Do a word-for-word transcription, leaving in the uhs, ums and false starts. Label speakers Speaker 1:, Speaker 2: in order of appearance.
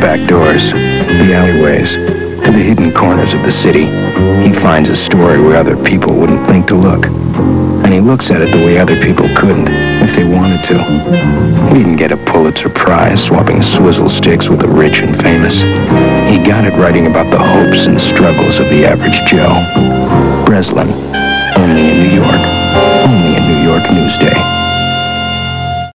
Speaker 1: back doors, the alleyways, to the hidden corners of the city, he finds a story where other people wouldn't think to look. And he looks at it the way other people couldn't, if they wanted to. He didn't get a Pulitzer Prize swapping swizzle sticks with the rich and famous. He got it writing about the hopes and struggles of the average Joe. Breslin, only in New York, only in New York Newsday.